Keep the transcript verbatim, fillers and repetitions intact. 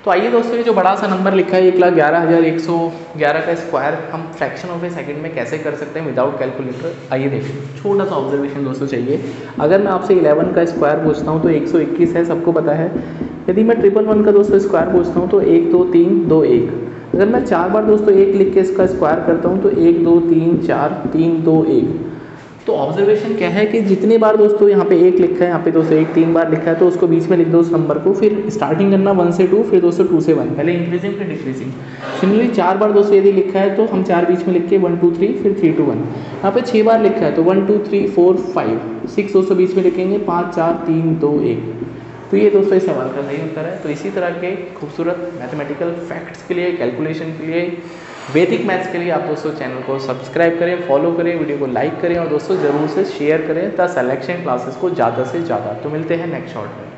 तो आइए दोस्तों, ये जो बड़ा सा नंबर लिखा है एक लाख ग्यारह हज़ार एक सौ ग्यारह का स्क्वायर हम फ्रैक्शन ऑफ ए सेकंड में कैसे कर सकते हैं विदाउट कैलकुलेटर, आइए देखिए। छोटा सा ऑब्जर्वेशन दोस्तों चाहिए। अगर मैं आपसे ग्यारह का स्क्वायर पूछता हूँ तो एक सौ इक्कीस है, सबको पता है। यदि मैं ट्रिपल वन का दोस्तों स्क्वायर पूछता हूँ तो एक दो तीन दो एक। अगर मैं चार बार दोस्तों एक लिख के इसका स्क्वायर करता हूँ तो एक दो तीन चार तीन दो एक। तो ऑब्जर्वेशन क्या है कि जितनी बार दोस्तों यहाँ पे एक लिखा है, यहाँ पे दोस्तों एक तीन बार लिखा है, तो उसको बीच में लिख दो उस नंबर को, फिर स्टार्टिंग करना वन से टू, फिर दोस्तों टू से वन, पहले इंक्रीजिंग फिर डिक्रीजिंग। सिमिलरली चार बार दोस्तों यदि लिखा है तो हम चार बीच में लिख के वन टू थ्री फिर थ्री टू वन। यहाँ पे छः बार लिखा है तो one two three four five six दोस्तों बीच में लिखेंगे, पाँच चार तीन दो एक। तो ये दोस्तों इस सवाल का सही उत्तर है। तो इसी तरह के खूबसूरत मैथमेटिकल फैक्ट्स के लिए, कैलकुलेशन के लिए, वैदिक मैथ्स के लिए आप दोस्तों चैनल को सब्सक्राइब करें, फॉलो करें, वीडियो को लाइक करें और दोस्तों ज़रूर से शेयर करें द सिलेक्शन क्लासेस को ज़्यादा से ज़्यादा। तो मिलते हैं नेक्स्ट शॉर्ट में।